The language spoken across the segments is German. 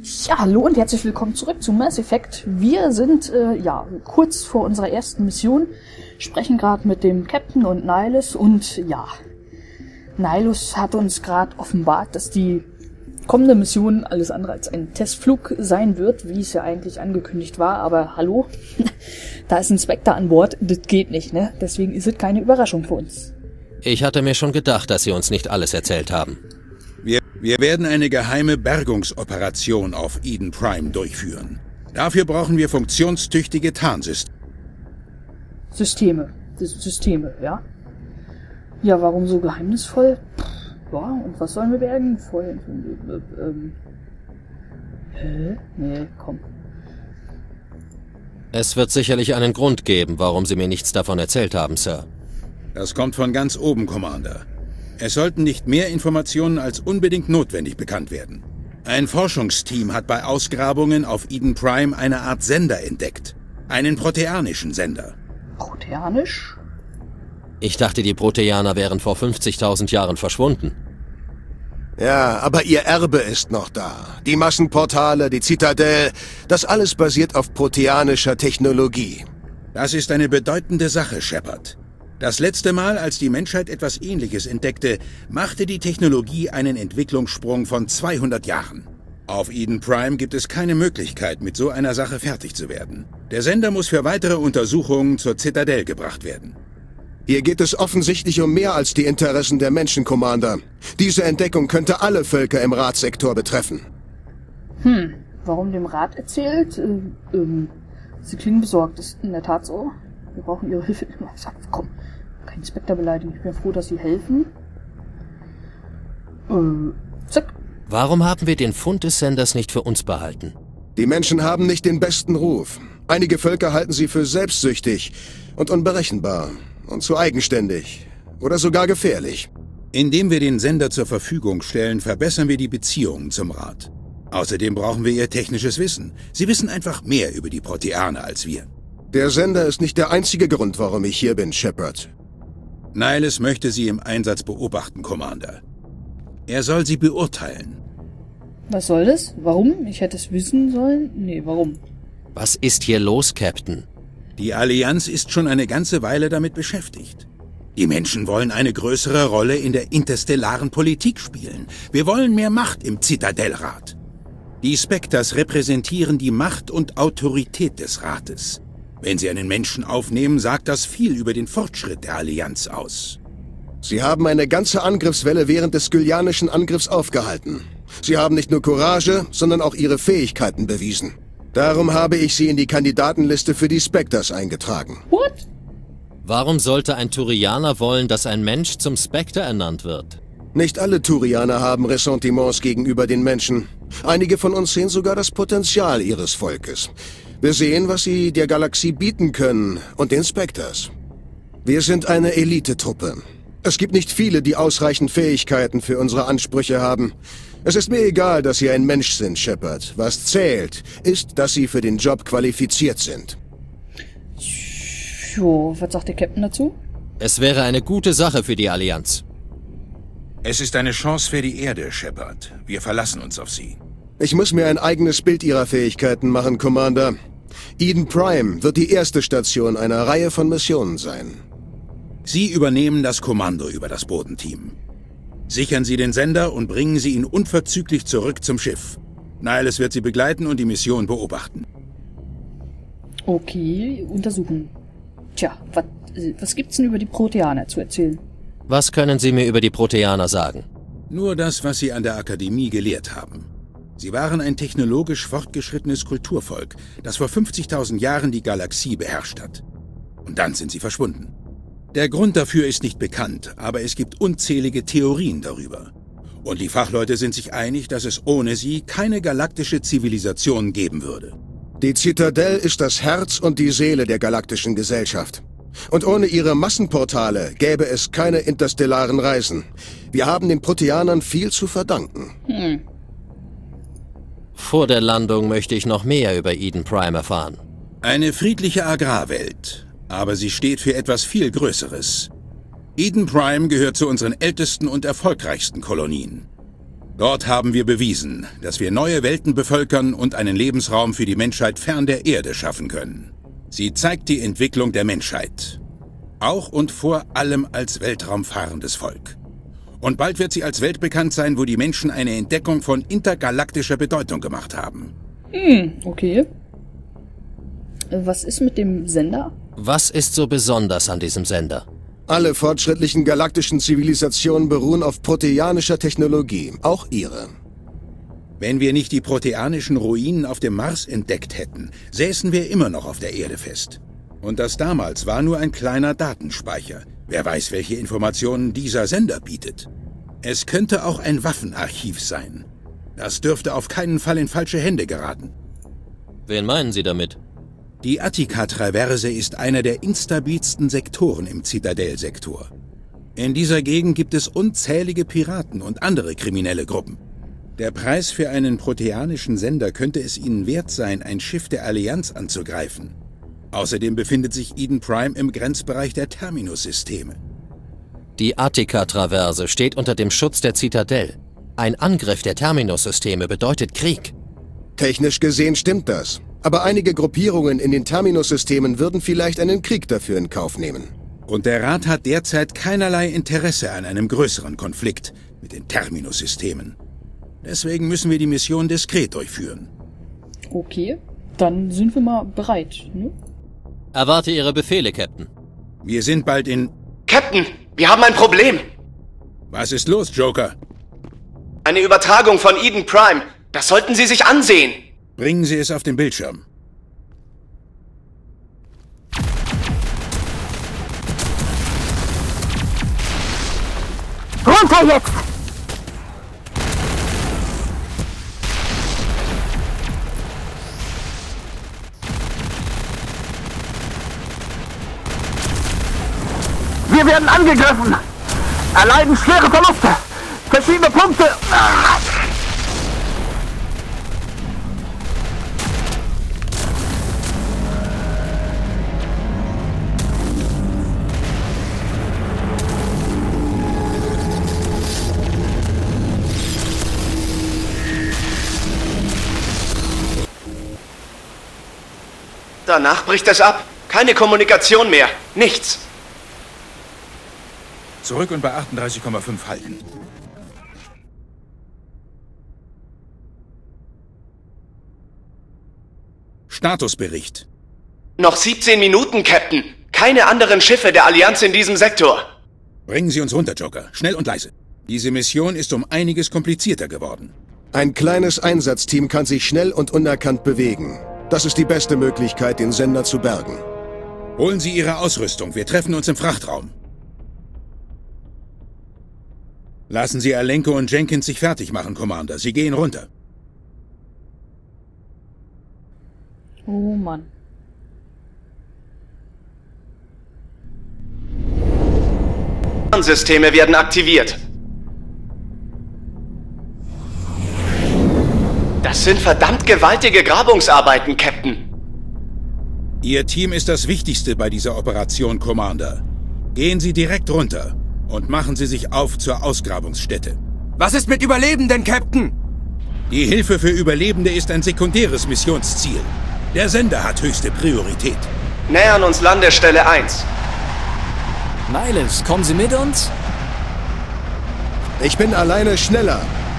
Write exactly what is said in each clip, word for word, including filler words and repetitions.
Ja, hallo und herzlich willkommen zurück zu Mass Effect. Wir sind äh, ja kurz vor unserer ersten Mission, sprechen gerade mit dem Captain und Nihilus und ja, Nihilus hat uns gerade offenbart, dass die kommende Mission alles andere als ein Testflug sein wird, wie es ja eigentlich angekündigt war, aber hallo, da ist ein Spectre an Bord, das geht nicht, ne? Deswegen ist es keine Überraschung für uns. Ich hatte mir schon gedacht, dass Sie uns nicht alles erzählt haben. Wir, wir werden eine geheime Bergungsoperation auf Eden Prime durchführen. Dafür brauchen wir funktionstüchtige Tarnsysteme. Systeme. Systeme, ja. Ja, warum so geheimnisvoll? Pff, ja, und was sollen wir bergen? Voll, äh, ähm... Hä? Nee, komm. Es wird sicherlich einen Grund geben, warum Sie mir nichts davon erzählt haben, Sir. Das kommt von ganz oben, Commander. Es sollten nicht mehr Informationen als unbedingt notwendig bekannt werden. Ein Forschungsteam hat bei Ausgrabungen auf Eden Prime eine Art Sender entdeckt. Einen proteanischen Sender. Proteanisch? Ich dachte, die Proteaner wären vor fünfzigtausend Jahren verschwunden. Ja, aber ihr Erbe ist noch da. Die Massenportale, die Zitadelle, das alles basiert auf proteanischer Technologie. Das ist eine bedeutende Sache, Shepard. Das letzte Mal, als die Menschheit etwas Ähnliches entdeckte, machte die Technologie einen Entwicklungssprung von zweihundert Jahren. Auf Eden Prime gibt es keine Möglichkeit, mit so einer Sache fertig zu werden. Der Sender muss für weitere Untersuchungen zur Zitadelle gebracht werden. Hier geht es offensichtlich um mehr als die Interessen der Menschen, Commander. Diese Entdeckung könnte alle Völker im Ratsektor betreffen. Hm, warum dem Rat erzählt? Ähm, ähm, Sie klingen besorgt, ist in der Tat so. Wir brauchen Ihre Hilfe. Komm, kein Spectre beleidigen. Ich bin froh, dass Sie helfen. Äh, zack. Warum haben wir den Fund des Senders nicht für uns behalten? Die Menschen haben nicht den besten Ruf. Einige Völker halten sie für selbstsüchtig und unberechenbar und zu eigenständig oder sogar gefährlich. Indem wir den Sender zur Verfügung stellen, verbessern wir die Beziehungen zum Rat. Außerdem brauchen wir ihr technisches Wissen. Sie wissen einfach mehr über die Proteaner als wir. Der Sender ist nicht der einzige Grund, warum ich hier bin, Shepard. Nihilus möchte Sie im Einsatz beobachten, Commander. Er soll Sie beurteilen. Was soll das? Warum? Ich hätte es wissen sollen? Nee, warum? Was ist hier los, Captain? Die Allianz ist schon eine ganze Weile damit beschäftigt. Die Menschen wollen eine größere Rolle in der interstellaren Politik spielen. Wir wollen mehr Macht im Zitadellrat. Die Spectres repräsentieren die Macht und Autorität des Rates. Wenn sie einen Menschen aufnehmen, sagt das viel über den Fortschritt der Allianz aus. Sie haben eine ganze Angriffswelle während des skylianischen Angriffs aufgehalten. Sie haben nicht nur Courage, sondern auch ihre Fähigkeiten bewiesen. Darum habe ich sie in die Kandidatenliste für die Spectres eingetragen. What? Warum sollte ein Turianer wollen, dass ein Mensch zum Spectre ernannt wird? Nicht alle Turianer haben Ressentiments gegenüber den Menschen. Einige von uns sehen sogar das Potenzial ihres Volkes. Wir sehen, was sie der Galaxie bieten können und den Spectres. Wir sind eine Elitetruppe. Es gibt nicht viele, die ausreichend Fähigkeiten für unsere Ansprüche haben. Es ist mir egal, dass Sie ein Mensch sind, Shepard. Was zählt, ist, dass Sie für den Job qualifiziert sind. Jo, was sagt der Captain dazu? Es wäre eine gute Sache für die Allianz. Es ist eine Chance für die Erde, Shepard. Wir verlassen uns auf Sie. Ich muss mir ein eigenes Bild Ihrer Fähigkeiten machen, Commander. Eden Prime wird die erste Station einer Reihe von Missionen sein. Sie übernehmen das Kommando über das Bodenteam. Sichern Sie den Sender und bringen Sie ihn unverzüglich zurück zum Schiff. Nihilus wird Sie begleiten und die Mission beobachten. Okay, untersuchen. Tja, wat, was gibt's denn über die Proteaner zu erzählen? Was können Sie mir über die Proteaner sagen? Nur das, was Sie an der Akademie gelehrt haben. Sie waren ein technologisch fortgeschrittenes Kulturvolk, das vor fünfzigtausend Jahren die Galaxie beherrscht hat. Und dann sind sie verschwunden. Der Grund dafür ist nicht bekannt, aber es gibt unzählige Theorien darüber. Und die Fachleute sind sich einig, dass es ohne sie keine galaktische Zivilisation geben würde. Die Zitadelle ist das Herz und die Seele der galaktischen Gesellschaft. Und ohne ihre Massenportale gäbe es keine interstellaren Reisen. Wir haben den Proteanern viel zu verdanken. Hm. Vor der Landung möchte ich noch mehr über Eden Prime erfahren. Eine friedliche Agrarwelt, aber sie steht für etwas viel Größeres. Eden Prime gehört zu unseren ältesten und erfolgreichsten Kolonien. Dort haben wir bewiesen, dass wir neue Welten bevölkern und einen Lebensraum für die Menschheit fern der Erde schaffen können. Sie zeigt die Entwicklung der Menschheit. Auch und vor allem als weltraumfahrendes Volk. Und bald wird sie als Welt bekannt sein, wo die Menschen eine Entdeckung von intergalaktischer Bedeutung gemacht haben. Hm, okay. Was ist mit dem Sender? Was ist so besonders an diesem Sender? Alle fortschrittlichen galaktischen Zivilisationen beruhen auf proteanischer Technologie, auch ihre. Wenn wir nicht die proteanischen Ruinen auf dem Mars entdeckt hätten, säßen wir immer noch auf der Erde fest. Und das damals war nur ein kleiner Datenspeicher. Wer weiß, welche Informationen dieser Sender bietet. Es könnte auch ein Waffenarchiv sein. Das dürfte auf keinen Fall in falsche Hände geraten. Wen meinen Sie damit? Die Attika-Traverse ist einer der instabilsten Sektoren im Zitadell-Sektor. In dieser Gegend gibt es unzählige Piraten und andere kriminelle Gruppen. Der Preis für einen proteanischen Sender könnte es ihnen wert sein, ein Schiff der Allianz anzugreifen. Außerdem befindet sich Eden Prime im Grenzbereich der Terminus-Systeme. Die Attika-Traverse steht unter dem Schutz der Zitadell. Ein Angriff der Terminus-Systeme bedeutet Krieg. Technisch gesehen stimmt das. Aber einige Gruppierungen in den Terminus-Systemen würden vielleicht einen Krieg dafür in Kauf nehmen. Und der Rat hat derzeit keinerlei Interesse an einem größeren Konflikt mit den Terminus-Systemen. Deswegen müssen wir die Mission diskret durchführen. Okay, dann sind wir mal bereit, ne? Erwarte Ihre Befehle, Captain. Wir sind bald in... Captain, wir haben ein Problem. Was ist los, Joker? Eine Übertragung von Eden Prime. Das sollten Sie sich ansehen. Bringen Sie es auf den Bildschirm. Runter jetzt! Wir werden angegriffen! Erleiden schwere Verluste! Verschiedene Punkte! Ah! Danach bricht es ab. Keine Kommunikation mehr. Nichts. Zurück und bei achtunddreißig Komma fünf halten. Statusbericht. Noch siebzehn Minuten, Captain. Keine anderen Schiffe der Allianz in diesem Sektor. Bringen Sie uns runter, Joker. Schnell und leise. Diese Mission ist um einiges komplizierter geworden. Ein kleines Einsatzteam kann sich schnell und unerkannt bewegen. Das ist die beste Möglichkeit, den Sender zu bergen. Holen Sie Ihre Ausrüstung. Wir treffen uns im Frachtraum. Lassen Sie Alenko und Jenkins sich fertig machen, Commander. Sie gehen runter. Oh Mann. Systeme werden aktiviert. Das sind verdammt gewaltige Grabungsarbeiten, Captain. Ihr Team ist das Wichtigste bei dieser Operation, Commander. Gehen Sie direkt runter und machen Sie sich auf zur Ausgrabungsstätte. Was ist mit Überlebenden, Captain? Die Hilfe für Überlebende ist ein sekundäres Missionsziel. Der Sender hat höchste Priorität. Nähern uns Landestelle eins. Niles, kommen Sie mit uns? Ich bin alleine schneller.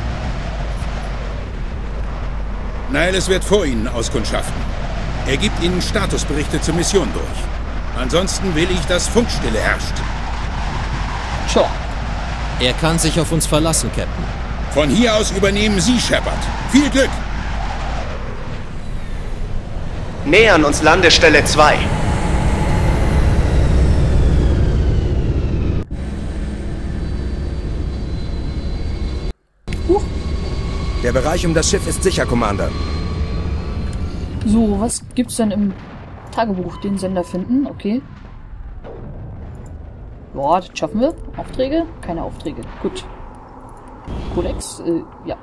Niles wird vor Ihnen auskundschaften. Er gibt Ihnen Statusberichte zur Mission durch. Ansonsten will ich, dass Funkstille herrscht. Tja. Er kann sich auf uns verlassen, Captain. Von hier aus übernehmen Sie, Shepard. Viel Glück! Nähern uns Landestelle zwei. Huch. Der Bereich um das Schiff ist sicher, Commander. So, was gibt's denn im Tagebuch? Den Sender finden, okay. Boah, das schaffen wir. Aufträge? Keine Aufträge. Gut. Kodex? Äh, ja.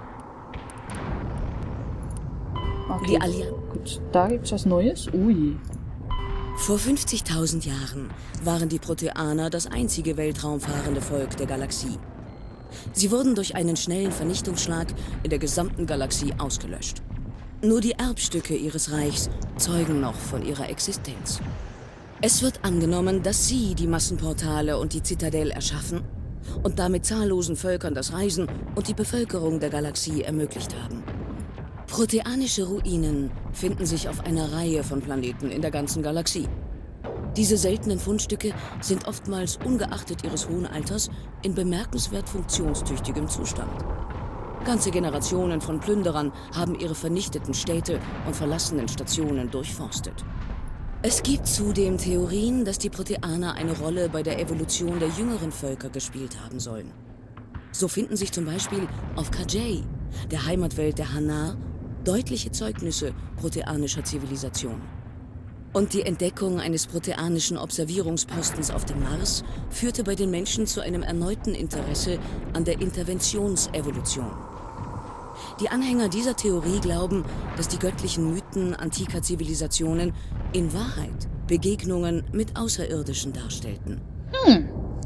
Okay. Die Allianz. Gut, da gibt's was Neues. Ui. Vor fünfzigtausend Jahren waren die Proteaner das einzige weltraumfahrende Volk der Galaxie. Sie wurden durch einen schnellen Vernichtungsschlag in der gesamten Galaxie ausgelöscht. Nur die Erbstücke ihres Reichs zeugen noch von ihrer Existenz. Es wird angenommen, dass sie die Massenportale und die Zitadelle erschaffen und damit zahllosen Völkern das Reisen und die Bevölkerung der Galaxie ermöglicht haben. Proteanische Ruinen finden sich auf einer Reihe von Planeten in der ganzen Galaxie. Diese seltenen Fundstücke sind oftmals ungeachtet ihres hohen Alters in bemerkenswert funktionstüchtigem Zustand. Ganze Generationen von Plünderern haben ihre vernichteten Städte und verlassenen Stationen durchforstet. Es gibt zudem Theorien, dass die Proteaner eine Rolle bei der Evolution der jüngeren Völker gespielt haben sollen. So finden sich zum Beispiel auf Kajay, der Heimatwelt der Hanar, deutliche Zeugnisse proteanischer Zivilisation. Und die Entdeckung eines proteanischen Observierungspostens auf dem Mars führte bei den Menschen zu einem erneuten Interesse an der Interventionsevolution. Die Anhänger dieser Theorie glauben, dass die göttlichen Mythen antiker Zivilisationen in Wahrheit Begegnungen mit Außerirdischen darstellten. Hm.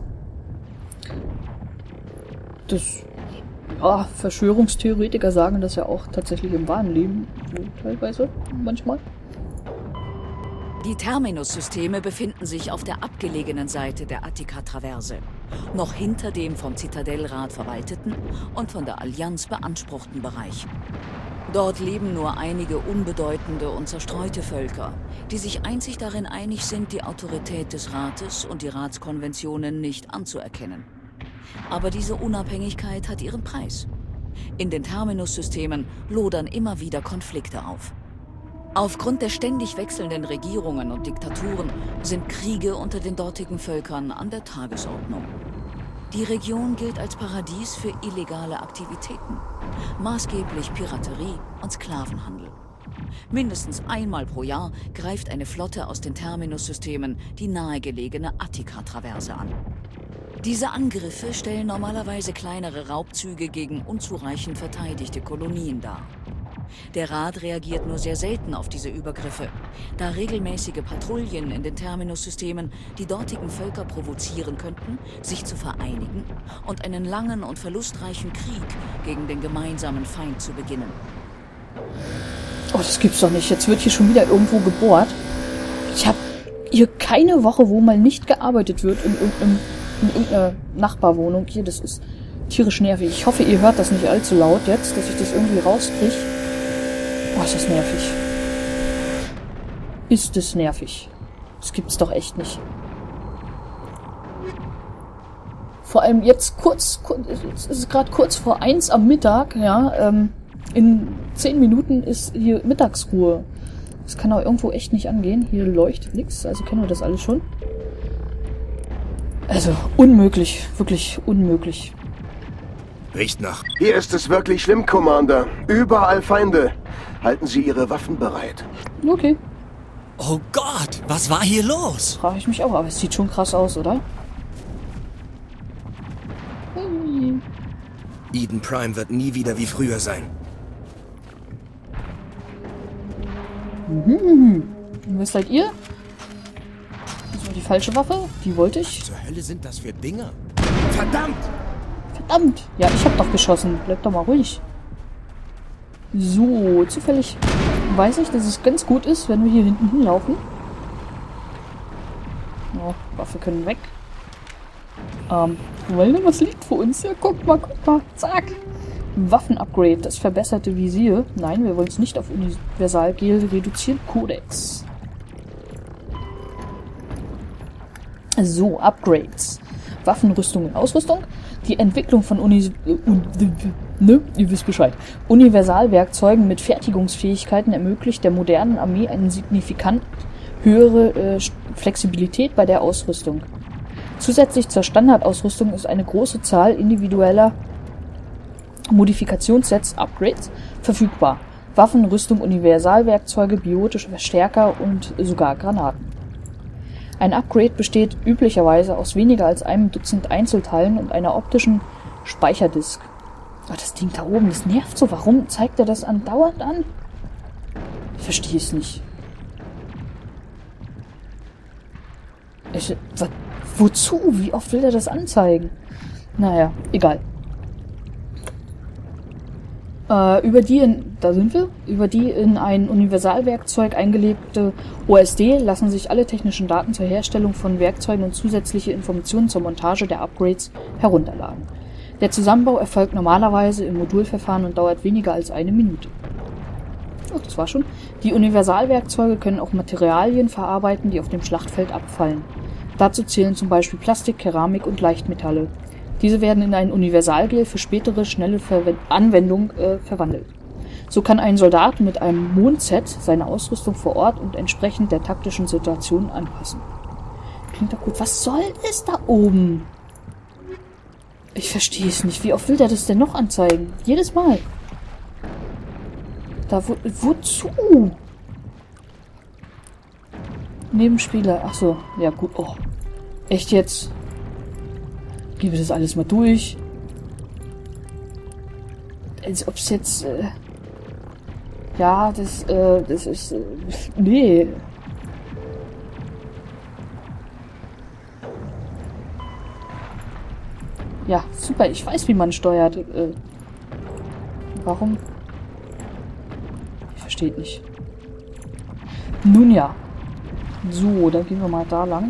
Das, ja, Verschwörungstheoretiker sagen das ja auch tatsächlich im wahren Leben, so teilweise, manchmal. Die Terminus-Systeme befinden sich auf der abgelegenen Seite der Attika-Traverse, noch hinter dem vom Zitadellrat verwalteten und von der Allianz beanspruchten Bereich. Dort leben nur einige unbedeutende und zerstreute Völker, die sich einzig darin einig sind, die Autorität des Rates und die Ratskonventionen nicht anzuerkennen. Aber diese Unabhängigkeit hat ihren Preis. In den Terminus-Systemen lodern immer wieder Konflikte auf. Aufgrund der ständig wechselnden Regierungen und Diktaturen sind Kriege unter den dortigen Völkern an der Tagesordnung. Die Region gilt als Paradies für illegale Aktivitäten, maßgeblich Piraterie und Sklavenhandel. Mindestens einmal pro Jahr greift eine Flotte aus den Terminus-Systemen die nahegelegene Attika-Traverse an. Diese Angriffe stellen normalerweise kleinere Raubzüge gegen unzureichend verteidigte Kolonien dar. Der Rat reagiert nur sehr selten auf diese Übergriffe, da regelmäßige Patrouillen in den Terminus-Systemen die dortigen Völker provozieren könnten, sich zu vereinigen und einen langen und verlustreichen Krieg gegen den gemeinsamen Feind zu beginnen. Oh, das gibt's doch nicht. Jetzt wird hier schon wieder irgendwo gebohrt. Ich habe hier keine Woche, wo mal nicht gearbeitet wird in, irgendeinem, in irgendeiner Nachbarwohnung. Hier, das ist tierisch nervig. Ich hoffe, ihr hört das nicht allzu laut jetzt, dass ich das irgendwie rauskriege. Oh, ist das nervig. Ist es nervig. Das gibt's doch echt nicht. Vor allem jetzt kurz, kurz es ist gerade kurz vor eins am Mittag, ja, ähm, in zehn Minuten ist hier Mittagsruhe. Das kann auch irgendwo echt nicht angehen. Hier leuchtet nichts, also kennen wir das alles schon. Also, unmöglich. Wirklich unmöglich. Riecht nach. Hier ist es wirklich schlimm, Commander. Überall Feinde. Halten Sie Ihre Waffen bereit. Okay. Oh Gott, was war hier los? Frage ich mich auch, aber es sieht schon krass aus, oder? Hui. Eden Prime wird nie wieder wie früher sein. Mhm. Und was seid ihr? Das war die falsche Waffe. Die wollte ich. Was zur Hölle sind das für Dinger? Verdammt! Verdammt! Ja, ich hab doch geschossen. Bleib doch mal ruhig. So, zufällig weiß ich, dass es ganz gut ist, wenn wir hier hinten hinlaufen. Oh, Waffe können weg. Ähm, weil da was liegt vor uns. Ja, guck mal, guck mal. Zack. Waffen-Upgrade, das verbesserte Visier. Nein, wir wollen es nicht auf Universalgel reduzieren. Kodex. So, Upgrades. Waffenrüstung und Ausrüstung. Die Entwicklung von Uni... Ne, ihr wisst Bescheid. Universalwerkzeugen mit Fertigungsfähigkeiten ermöglicht der modernen Armee eine signifikant höhere äh, Flexibilität bei der Ausrüstung. Zusätzlich zur Standardausrüstung ist eine große Zahl individueller Modifikationssets, Upgrades, verfügbar. Waffen, Rüstung, Universalwerkzeuge, biotische Verstärker und sogar Granaten. Ein Upgrade besteht üblicherweise aus weniger als einem Dutzend Einzelteilen und einer optischen Speicherdisk. Oh, das Ding da oben, das nervt so. Warum zeigt er das andauernd an? Ich verstehe es nicht. Ich, was, wozu? Wie oft will er das anzeigen? Naja, egal. Äh, über die, in, da sind wir, über die in ein Universalwerkzeug eingelegte O S D lassen sich alle technischen Daten zur Herstellung von Werkzeugen und zusätzliche Informationen zur Montage der Upgrades herunterladen. Der Zusammenbau erfolgt normalerweise im Modulverfahren und dauert weniger als eine Minute. Oh, das war schon. Die Universalwerkzeuge können auch Materialien verarbeiten, die auf dem Schlachtfeld abfallen. Dazu zählen zum Beispiel Plastik, Keramik und Leichtmetalle. Diese werden in ein Universalgel für spätere, schnelle Verwe- Anwendung äh, verwandelt. So kann ein Soldat mit einem Mondset seine Ausrüstung vor Ort und entsprechend der taktischen Situation anpassen. Klingt doch gut. Was soll es da oben? Ich verstehe es nicht. Wie oft will der das denn noch anzeigen? Jedes Mal. Da, wo, wozu? Nebenspieler. Ach so. Ja, gut. Oh. Echt jetzt? Gehen wir das alles mal durch. Als ob es jetzt... Äh ja, das, äh, das ist... Äh, nee. Ja, super. Ich weiß, wie man steuert. Äh, warum? Ich verstehe nicht. Nun ja. So, dann gehen wir mal da lang.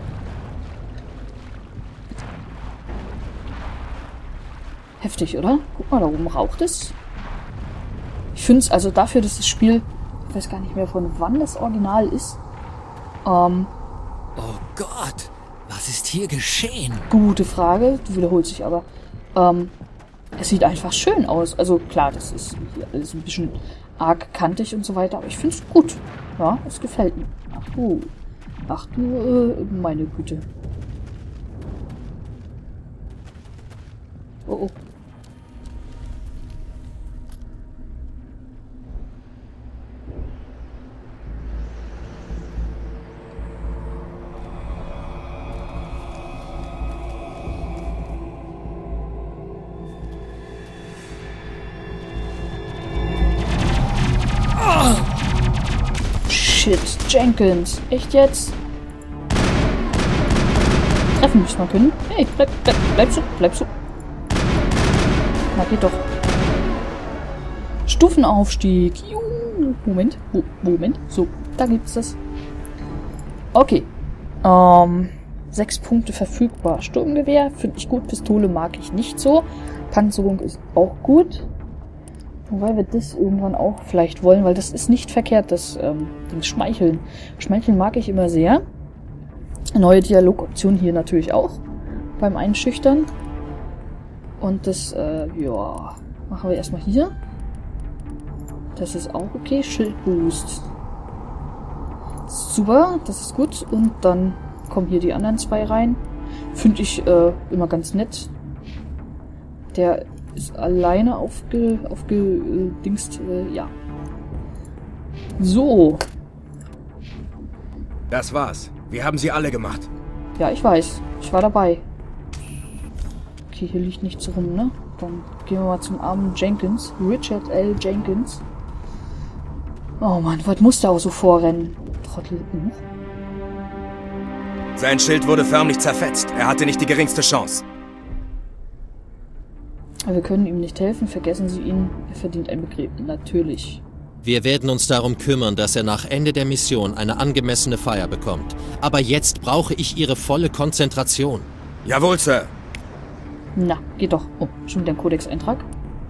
Heftig, oder? Guck mal, da oben raucht es. Ich finde es, also dafür, dass das Spiel, ich weiß gar nicht mehr, von wann das Original ist. Ähm, oh Gott, was ist hier geschehen? Gute Frage, die wiederholt sich aber. Ähm, es sieht einfach schön aus. Also klar, das ist hier alles ein bisschen arg kantig und so weiter, aber ich finde es gut. Ja, es gefällt mir. Ach du, ach du, äh, meine Güte. Oh, oh. Shit, Jenkins. Echt jetzt? Treffen müssen wir können. Hey, bleib, bleib, bleib so, bleib so. Na, geht doch. Stufenaufstieg. Juhu. Moment, oh, Moment. So, da gibt's das. Okay. Ähm, sechs Punkte verfügbar. Sturmgewehr finde ich gut. Pistole mag ich nicht so. Panzerung ist auch gut. Wobei wir das irgendwann auch vielleicht wollen, weil das ist nicht verkehrt, das ähm, Ding Schmeicheln. Schmeicheln mag ich immer sehr. Neue Dialogoption hier natürlich auch. Beim Einschüchtern. Und das, äh, ja, machen wir erstmal hier. Das ist auch okay. Schildboost. Super, das ist gut. Und dann kommen hier die anderen zwei rein. Finde ich äh, immer ganz nett. Der ist alleine aufge... aufgedingst, äh, ja. So. Das war's. Wir haben sie alle gemacht. Ja, ich weiß. Ich war dabei. Okay, hier liegt nichts rum, ne? Dann gehen wir mal zum armen Jenkins. Richard L. Jenkins. Oh Mann, was muss der auch so vorrennen? Trottel. Hm? Sein Schild wurde förmlich zerfetzt. Er hatte nicht die geringste Chance. Wir können ihm nicht helfen. Vergessen Sie ihn. Er verdient ein Begräbnis. Natürlich. Wir werden uns darum kümmern, dass er nach Ende der Mission eine angemessene Feier bekommt. Aber jetzt brauche ich Ihre volle Konzentration. Jawohl, Sir. Na, geht doch. Oh, schon wieder ein Kodex-Eintrag.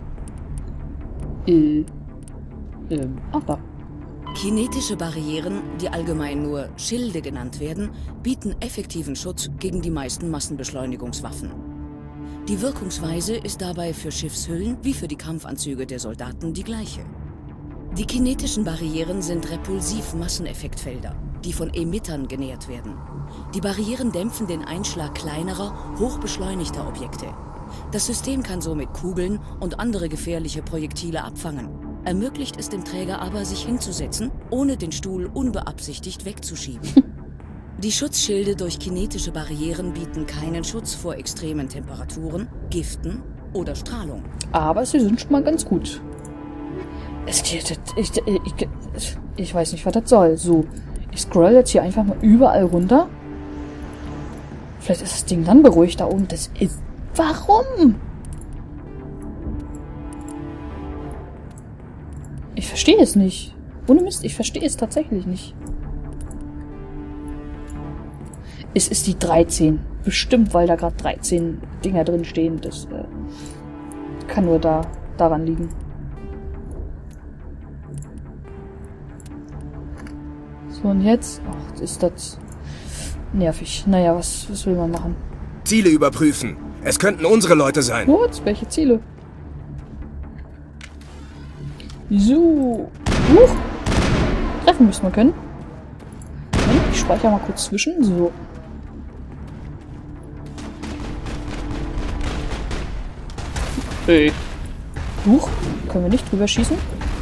Äh. Ähm, ach da. Kinetische Barrieren, die allgemein nur Schilde genannt werden, bieten effektiven Schutz gegen die meisten Massenbeschleunigungswaffen. Die Wirkungsweise ist dabei für Schiffshüllen wie für die Kampfanzüge der Soldaten die gleiche. Die kinetischen Barrieren sind Repulsiv-Masseneffektfelder, die von Emittern genährt werden. Die Barrieren dämpfen den Einschlag kleinerer, hochbeschleunigter Objekte. Das System kann somit Kugeln und andere gefährliche Projektile abfangen, ermöglicht es dem Träger aber, sich hinzusetzen, ohne den Stuhl unbeabsichtigt wegzuschieben. Die Schutzschilde durch kinetische Barrieren bieten keinen Schutz vor extremen Temperaturen, Giften oder Strahlung. Aber sie sind schon mal ganz gut. Es geht, ich, ich, ich, ich weiß nicht, was das soll. So, ich scroll jetzt hier einfach mal überall runter. Vielleicht ist das Ding dann beruhigt da oben. Das ist... Warum? Ich verstehe es nicht. Ohne Mist, ich verstehe es tatsächlich nicht. Es ist die dreizehn. Bestimmt, weil da gerade dreizehn Dinger drin stehen. Das äh, kann nur da daran liegen. So, und jetzt? Ach, ist das nervig. Naja, was, was will man machen? Ziele überprüfen. Es könnten unsere Leute sein. What? Welche Ziele? So. Huch. Treffen müssen wir können. Ich speichere mal kurz zwischen. So. Hey. Huch. Können wir nicht drüber schießen?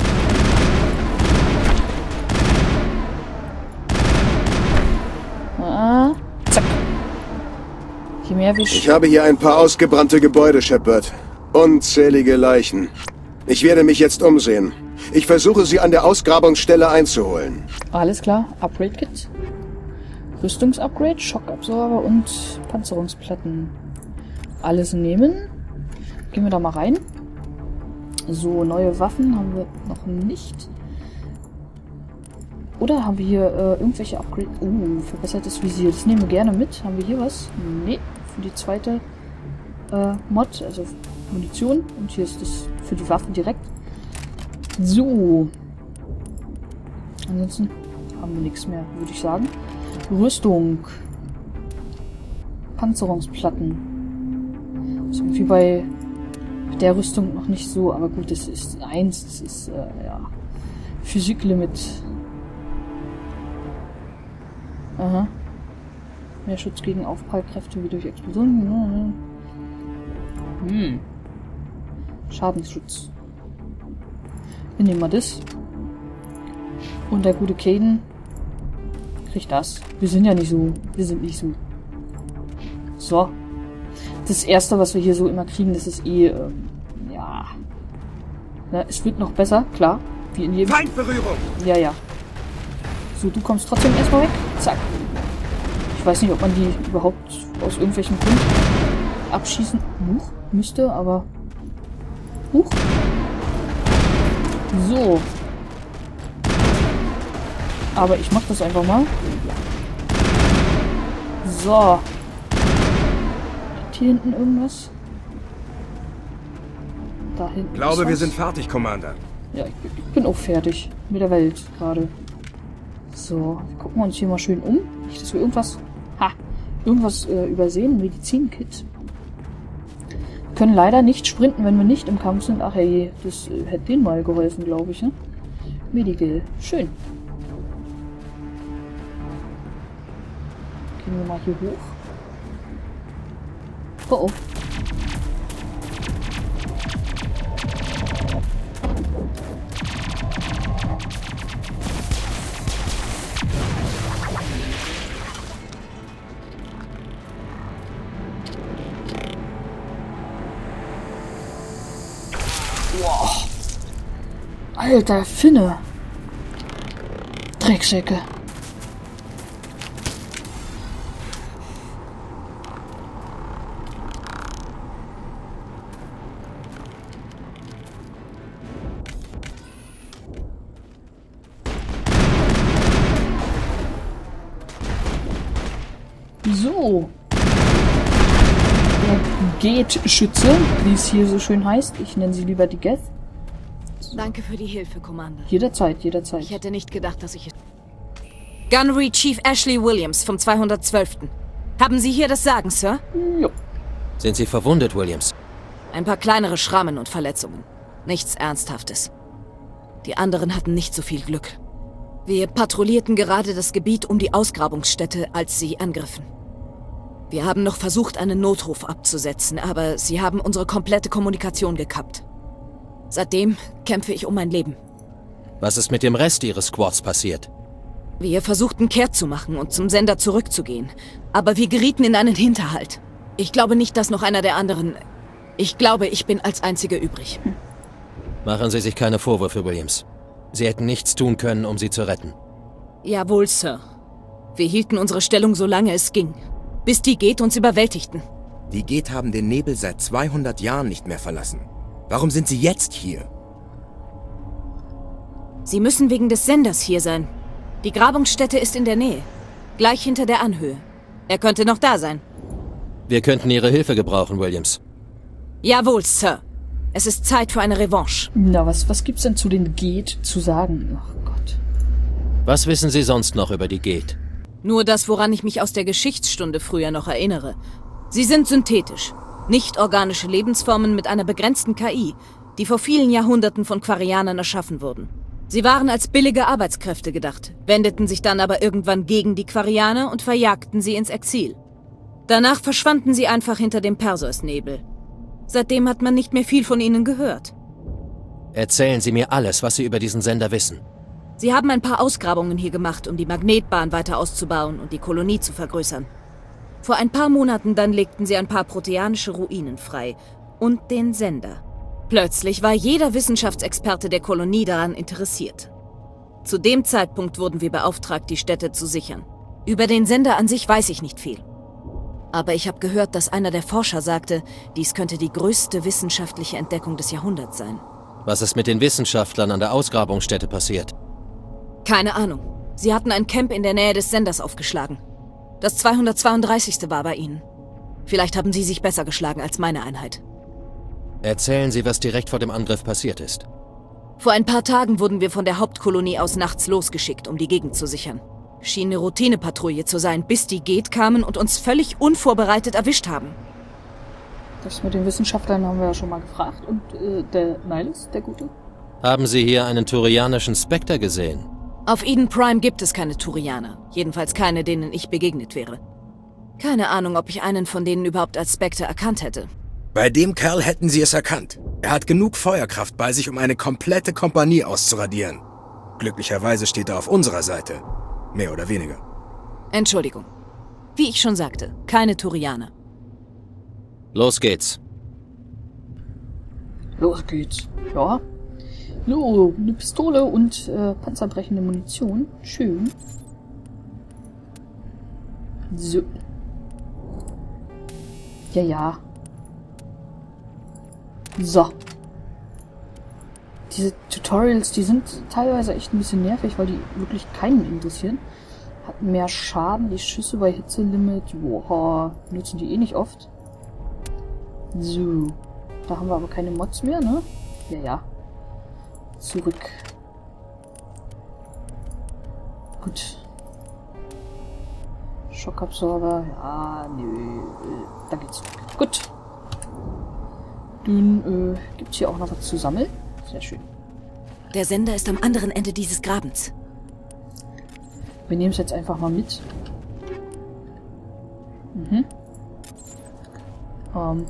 Ah. Zack. Je mehr wir... Ich habe hier ein paar ausgebrannte Gebäude, Shepard. Unzählige Leichen. Ich werde mich jetzt umsehen. Ich versuche, sie an der Ausgrabungsstelle einzuholen. Alles klar. Upgrade-Kit. Rüstungsupgrade, Schockabsorber und Panzerungsplatten. Alles nehmen. Gehen wir da mal rein. So, neue Waffen haben wir noch nicht. Oder haben wir hier äh, irgendwelche Upgrade... Uh, verbessertes Visier. Das nehmen wir gerne mit. Haben wir hier was? Nee, für die zweite äh, Mod, also Munition. Und hier ist das für die Waffen direkt. So. Ansonsten haben wir nichts mehr, würde ich sagen. Rüstung. Panzerungsplatten. Ist irgendwie bei der Rüstung noch nicht so, aber gut, das ist eins, das ist, äh, ja, Physiklimit. Aha. Mehr Schutz gegen Aufprallkräfte wie durch Explosionen. Hm. Schadensschutz. Wir nehmen mal das. Und der gute Kayden kriegt das. Wir sind ja nicht so. Wir sind nicht so. So. Das erste, was wir hier so immer kriegen, das ist eh, ähm, ja. Na, es wird noch besser, klar. Wie in jedem... Feindberührung! Ja, ja. So, du kommst trotzdem erstmal weg. Zack. Ich weiß nicht, ob man die überhaupt aus irgendwelchen Gründen abschießen Huch, müsste, aber... Huch. So. Aber ich mach das einfach mal. So. Ist hier hinten irgendwas? Da hinten. Ich glaube, wir sind fertig, Commander. Ja, ich, ich bin auch fertig. Mit der Welt gerade. So, gucken wir uns hier mal schön um. Nicht, dass wir irgendwas... Ha! Irgendwas äh, übersehen. Medizinkit. Wir können leider nicht sprinten, wenn wir nicht im Kampf sind. Ach hey, das äh, hätte denen mal geholfen, glaube ich. Ne? Medical. Schön. Gehen wir mal hier hoch. Oh oh. Wow. Alter Finne. Drecksäcke. So. Der Gate-Schütze, wie es hier so schön heißt. Ich nenne sie lieber die Geth. Danke für die Hilfe, Commander. Jederzeit, jederzeit. Ich hätte nicht gedacht, dass ich... Gunnery Chief Ashley Williams vom zweihundertzwölften Haben Sie hier das Sagen, Sir? Ja. Sind Sie verwundet, Williams? Ein paar kleinere Schrammen und Verletzungen. Nichts Ernsthaftes. Die anderen hatten nicht so viel Glück. Wir patrouillierten gerade das Gebiet um die Ausgrabungsstätte, als sie angriffen. Wir haben noch versucht, einen Notruf abzusetzen, aber sie haben unsere komplette Kommunikation gekappt. Seitdem kämpfe ich um mein Leben. Was ist mit dem Rest Ihres Squads passiert? Wir versuchten kehrt zu machen und zum Sender zurückzugehen, aber wir gerieten in einen Hinterhalt. Ich glaube nicht, dass noch einer der anderen... Ich glaube, ich bin als Einzige übrig. Hm. Machen Sie sich keine Vorwürfe, Williams. Sie hätten nichts tun können, um sie zu retten. Jawohl, Sir. Wir hielten unsere Stellung, solange es ging. Bis die Geth uns überwältigten. Die Geth haben den Nebel seit zweihundert Jahren nicht mehr verlassen. Warum sind sie jetzt hier? Sie müssen wegen des Senders hier sein. Die Grabungsstätte ist in der Nähe. Gleich hinter der Anhöhe. Er könnte noch da sein. Wir könnten Ihre Hilfe gebrauchen, Williams. Jawohl, Sir. Es ist Zeit für eine Revanche. Na, was, was gibt's denn zu den Geht zu sagen? Ach Gott. Was wissen Sie sonst noch über die Geht? Nur das, woran ich mich aus der Geschichtsstunde früher noch erinnere. Sie sind synthetisch. Nicht organische Lebensformen mit einer begrenzten K I, die vor vielen Jahrhunderten von Quarianern erschaffen wurden. Sie waren als billige Arbeitskräfte gedacht, wendeten sich dann aber irgendwann gegen die Quarianer und verjagten sie ins Exil. Danach verschwanden sie einfach hinter dem Perseusnebel. Seitdem hat man nicht mehr viel von ihnen gehört. Erzählen Sie mir alles, was Sie über diesen Sender wissen. Sie haben ein paar Ausgrabungen hier gemacht, um die Magnetbahn weiter auszubauen und die Kolonie zu vergrößern. Vor ein paar Monaten dann legten sie ein paar proteanische Ruinen frei und den Sender. Plötzlich war jeder Wissenschaftsexperte der Kolonie daran interessiert. Zu dem Zeitpunkt wurden wir beauftragt, die Stätte zu sichern. Über den Sender an sich weiß ich nicht viel. Aber ich habe gehört, dass einer der Forscher sagte, dies könnte die größte wissenschaftliche Entdeckung des Jahrhunderts sein. Was ist mit den Wissenschaftlern an der Ausgrabungsstätte passiert? Keine Ahnung. Sie hatten ein Camp in der Nähe des Senders aufgeschlagen. Das zweihundertzweiunddreißigste war bei ihnen. Vielleicht haben sie sich besser geschlagen als meine Einheit. Erzählen Sie, was direkt vor dem Angriff passiert ist. Vor ein paar Tagen wurden wir von der Hauptkolonie aus nachts losgeschickt, um die Gegend zu sichern. Schien eine Routinepatrouille zu sein, bis die Geht kamen und uns völlig unvorbereitet erwischt haben. Das mit den Wissenschaftlern haben wir ja schon mal gefragt. Und äh, der Nihilus, der Gute? Haben Sie hier einen turianischen Spectre gesehen? Auf Eden Prime gibt es keine Turianer. Jedenfalls keine, denen ich begegnet wäre. Keine Ahnung, ob ich einen von denen überhaupt als Spectre erkannt hätte. Bei dem Kerl hätten Sie es erkannt. Er hat genug Feuerkraft bei sich, um eine komplette Kompanie auszuradieren. Glücklicherweise steht er auf unserer Seite. Mehr oder weniger. Entschuldigung. Wie ich schon sagte, keine Turianer. Los geht's. Los geht's. Ja. So, eine Pistole und äh, panzerbrechende Munition. Schön. So. Ja, ja. So. Diese Tutorials, die sind teilweise echt ein bisschen nervig, weil die wirklich keinen interessieren. Hat mehr Schaden, die Schüsse bei Hitzelimit. Boah, nutzen die eh nicht oft. So. Da haben wir aber keine Mods mehr, ne? Ja, ja. Zurück. Gut. Schockabsorber. Ja, nö. Da geht's zurück. Gut. Dann äh, gibt's hier auch noch was zu sammeln. Sehr schön. Der Sender ist am anderen Ende dieses Grabens. Wir nehmen es jetzt einfach mal mit. Mhm. Ähm.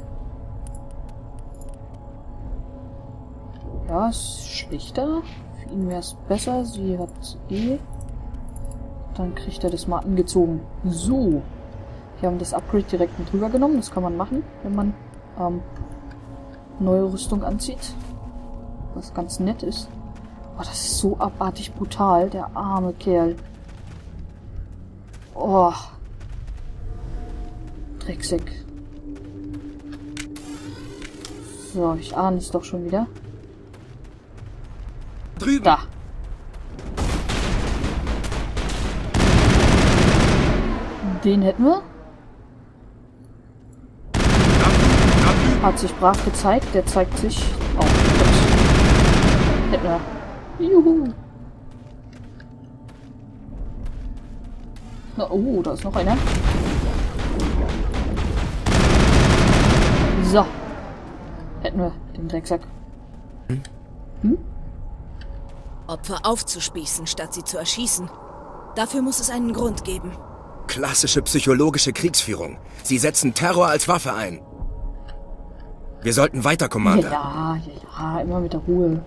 Ja, ist schlechter. Für ihn wäre es besser. Sie hat eh. Dann kriegt er das mal angezogen. So. Wir haben das Upgrade direkt mit rüber genommen. Das kann man machen, wenn man ähm, neue Rüstung anzieht. Was ganz nett ist. Oh, das ist so abartig brutal. Der arme Kerl. Oh. Drecksack. So, ich ahne es doch schon wieder. Drüben. Da. Den hätten wir. Hat sich brav gezeigt. Der zeigt sich auch. Oh, hätten wir. Juhu. Na, oh, da ist noch einer. So. Hätten wir den Drecksack. Hm? Opfer aufzuspießen, statt sie zu erschießen. Dafür muss es einen Grund geben. Klassische psychologische Kriegsführung. Sie setzen Terror als Waffe ein. Wir sollten weiter, Commander. Ja, ja, ja, immer mit der Ruhe.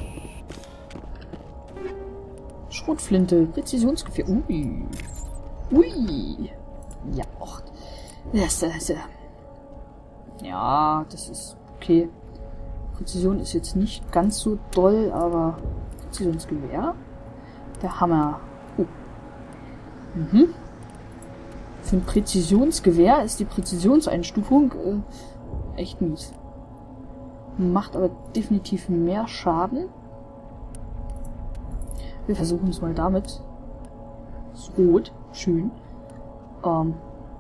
Schrotflinte, Präzisionsgewehr. Ui. Ui. Ja, och. Das, das, ja, das ist okay. Präzision ist jetzt nicht ganz so doll, aber Präzisionsgewehr. Der Hammer. Oh. Mhm. Für ein Präzisionsgewehr ist die Präzisionseinstufung äh, echt mies. Macht aber definitiv mehr Schaden. Wir versuchen es mal damit. Ist rot. Schön. Ähm.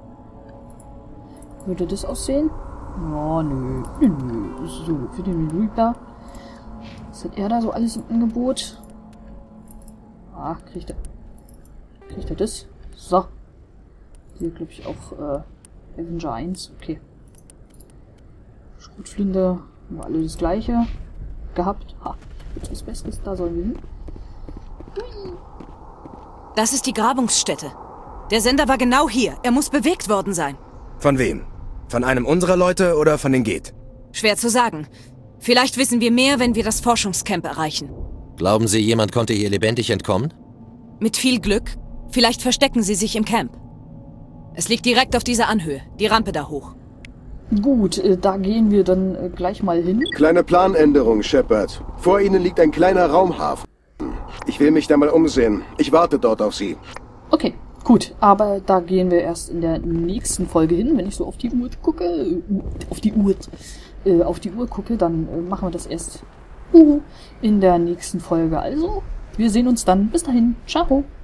Würde das aussehen? Ja, nö. Nö, nö. So, für den Reaper. Was hat er da so alles im Angebot? Ah, kriegt er. Kriegt er das? So. Hier, glaube ich, auch äh, Avenger eins. Okay. Schrotflinte. Haben wir alle das gleiche gehabt. Ha. Jetzt was Besseres. Da sollen wir hin. Hui. Das ist die Grabungsstätte. Der Sender war genau hier. Er muss bewegt worden sein. Von wem? Von einem unserer Leute oder von den Geth? Schwer zu sagen. Vielleicht wissen wir mehr, wenn wir das Forschungscamp erreichen. Glauben Sie, jemand konnte hier lebendig entkommen? Mit viel Glück. Vielleicht verstecken sie sich im Camp. Es liegt direkt auf dieser Anhöhe. Die Rampe da hoch. Gut, äh, da gehen wir dann äh, gleich mal hin. Kleine Planänderung, Shepard. Vor Ihnen liegt ein kleiner Raumhafen. Ich will mich da mal umsehen. Ich warte dort auf Sie. Okay, gut. Aber da gehen wir erst in der nächsten Folge hin. Wenn ich so auf die Uhr gucke, äh, auf die Uhr, äh, auf die Uhr gucke, dann äh, machen wir das erst uh, in der nächsten Folge. Also, wir sehen uns dann. Bis dahin. Ciao.